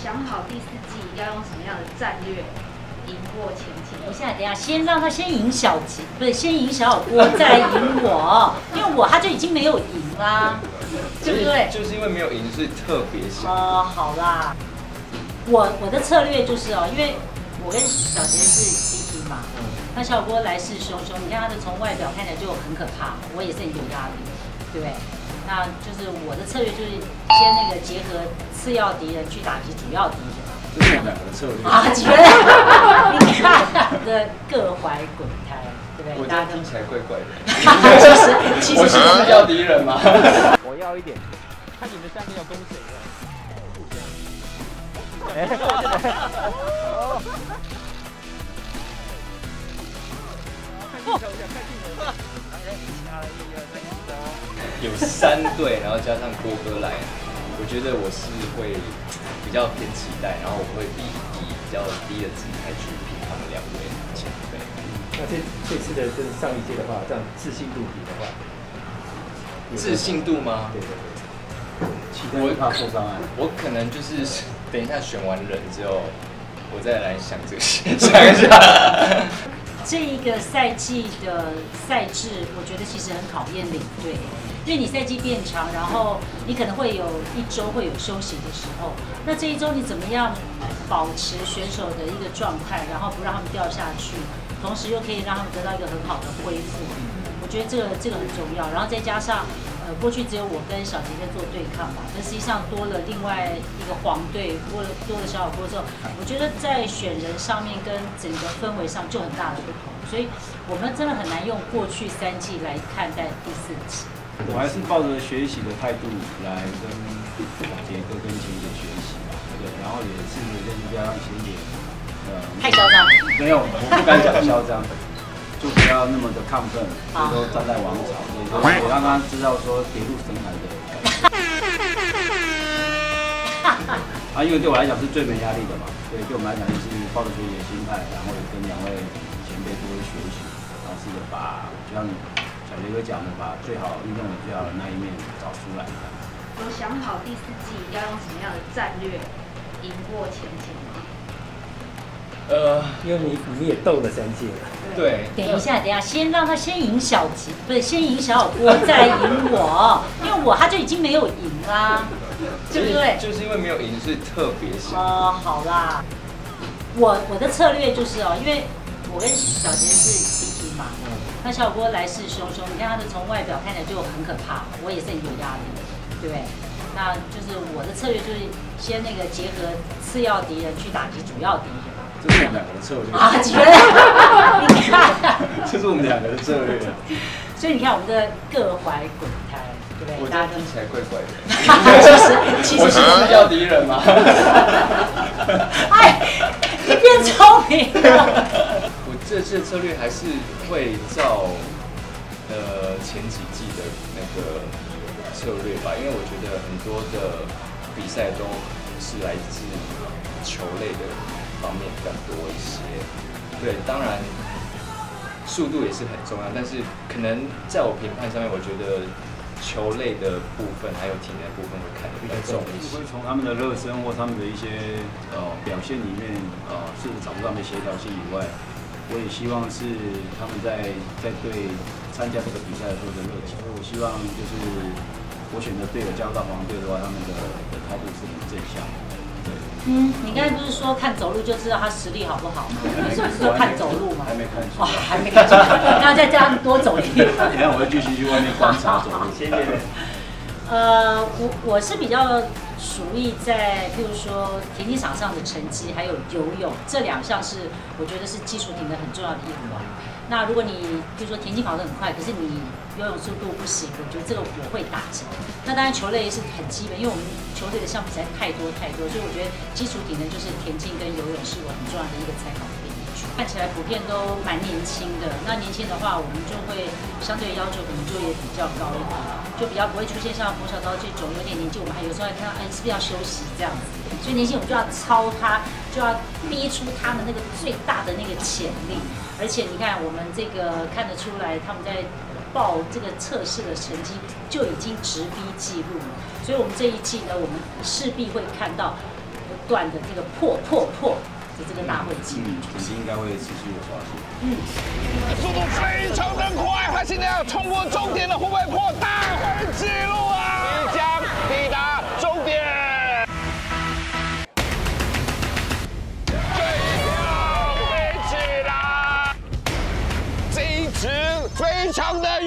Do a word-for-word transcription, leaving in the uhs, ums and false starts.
想好第四季要用什么样的战略赢过前期。 我现在等一下先让他先赢小吉，不是先赢小郭，再赢我，因为我他就已经没有赢啦，对不对？ 就是因为没有赢，所以特别想。 哦，好啦，我我的策略就是哦，因为我跟小杰是 C P 嘛，那小郭来势汹汹，你看他的从外表看起来就很可怕，我也是很有压力，对不对？那就是我的策略就是先那个结合次要敌人去打击主要敌人。 这是我们两个的策略啊，觉得你看的各怀鬼胎，对不对？ 我大家听起来怪怪的。 其实其实我是次要敌人吗？ 我要一点，看你们三个要攻谁了。 有三队，然后加上郭哥来，我觉得我是会比较偏期待，然后我会以以比较低的姿态去评他们两位前辈。 那这这次的跟上一届的话，这样自信度比的话， 自信度吗？ 对对对，期待怕受伤啊。 我可能就是等一下选完人之后，我再来想这个事，想一下。 这一个赛季的赛制，我觉得其实很考验领队，因为你赛季变长，然后你可能会有一周会有休息的时候，那这一周你怎么样保持选手的一个状态，然后不让他们掉下去，同时又可以让他们得到一个很好的恢复，我觉得这个这个很重要。然后再加上，呃，过去只有我跟小杰在做对抗嘛，但实际上多了另外一个黄队，多了多了小小郭之后，我觉得在选人上面跟整个氛围上就很大的不同，所以我们真的很难用过去三季来看待第四季。 我还是抱着学习的态度来跟杰哥跟秦姐学习，对，然后也是跟不要让秦姐呃太嚣张， 没有，我不敢讲嚣张。就不要那么的亢奋，所以说站在王朝，所以说也让他知道说跌入深海的感觉。啊，因为对我来讲是最没压力的嘛，所以对我们来讲就是抱着学习的心态，然后也跟两位前辈多学习，然后试着把就像小杰哥讲的，把最好运动的最好的那一面找出来。 有想好第四季要用什么样的战略赢过前期吗？ 呃，因为你你也斗了三届了。 对， 等一下，等一下，先让他先赢小吉，不是先赢小郭，再赢我，因为我他就已经没有赢啦，对不对？ 就是因为没有赢，所以特别想。 哦，好啦，我我的策略就是哦，因为我跟小杰是 C P 嘛，那小郭来势汹汹，你看他的从外表看起来就很可怕，我也是很有压力，对不对？那就是我的策略就是先那个结合次要敌人去打击主要敌人。 这是我们两个的策略啊，觉得你看， 这是我们两个的策略。 所以你看我们的各怀鬼胎，对不对？ 我大家听起来怪怪的。 其实其实我是次要敌人吗？ 哎，你变聪明了。 我这次策略还是会照呃前几季的那个策略吧，因为我觉得很多的比赛都是来自球类的方面比较多一些。对，当然速度也是很重要，但是可能在我评判上面，我觉得球类的部分还有体能的部分会看得比较重一些。 会从他们的热身或他们的一些呃表现里面呃是找出他们的协调性以外，我也希望是他们在在对参加这个比赛的时候的热情。我希望就是我选择队友加入到黄队的话，他们的的态度是很正向的。 嗯，你刚才不是说看走路就知道他实力好不好吗？你是不是说看走路吗？ 还没看出哇，还没看出来，那再加上多走一点。 那等下我会继续去外面观察走路。谢谢。 呃，我我是比较属意在，譬如说田径场上的成绩，还有游泳这两项是我觉得是基础体能很重要的一环。那如果你比如说田径跑得很快，可是你游泳速度不行，我觉得这个我会打折。那当然球类是很基本，因为我们球队的项目实在太多太多，所以我觉得基础体能就是田径跟游泳是我很重要的一个参考的依据。看起来普遍都蛮年轻的，那年轻的话，我们就会相对要求可能就也比较高一点，就比较不会出现像冯小刀这种有点年纪，我们还有时候还看到哎是不是要休息这样子。所以年轻我们就要操他，就要逼出他们那个最大的那个潜力。而且你看，我们这个看得出来，他们在报这个测试的成绩就已经直逼纪录了。所以，我们这一季呢，我们势必会看到断的这个破破破的这个大会记录。 成绩应该会持续的刷新。 嗯， 速度非常的快，他现在要冲过终点了，会不会破大会纪录啊？即将抵达终点。 非常的